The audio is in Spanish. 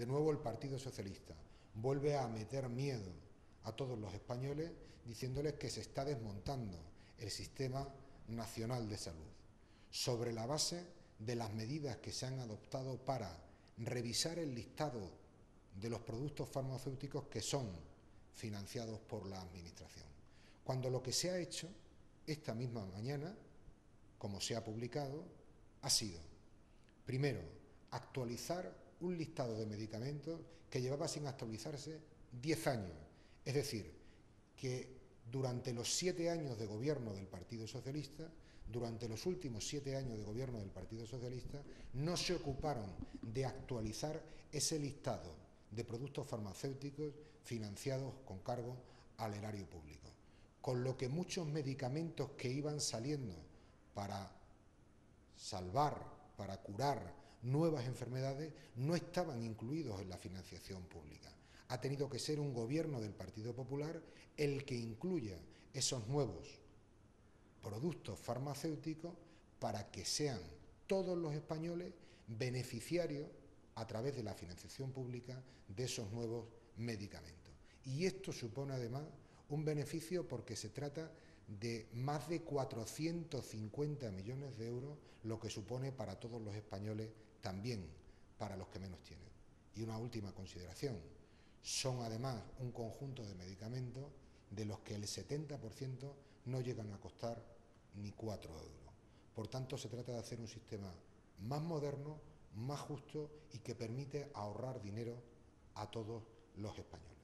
De nuevo el Partido Socialista vuelve a meter miedo a todos los españoles diciéndoles que se está desmontando el sistema nacional de salud sobre la base de las medidas que se han adoptado para revisar el listado de los productos farmacéuticos que son financiados por la Administración. Cuando lo que se ha hecho esta misma mañana, como se ha publicado, ha sido, primero, actualizar un listado de medicamentos que llevaba sin actualizarse 10 años. Es decir, que durante los 7 años de gobierno del Partido Socialista, durante los últimos 7 años de gobierno del Partido Socialista, no se ocuparon de actualizar ese listado de productos farmacéuticos financiados con cargo al erario público. Con lo que muchos medicamentos que iban saliendo para salvar, para curar nuevas enfermedades, no estaban incluidos en la financiación pública. Ha tenido que ser un gobierno del Partido Popular el que incluya esos nuevos productos farmacéuticos para que sean todos los españoles beneficiarios a través de la financiación pública de esos nuevos medicamentos. Y esto supone además un beneficio porque se trata de más de 450 millones de euros, lo que supone para todos los españoles, también para los que menos tienen. Y una última consideración, son además un conjunto de medicamentos de los que el 70% no llegan a costar ni 4 euros. Por tanto, se trata de hacer un sistema más moderno, más justo y que permite ahorrar dinero a todos los españoles.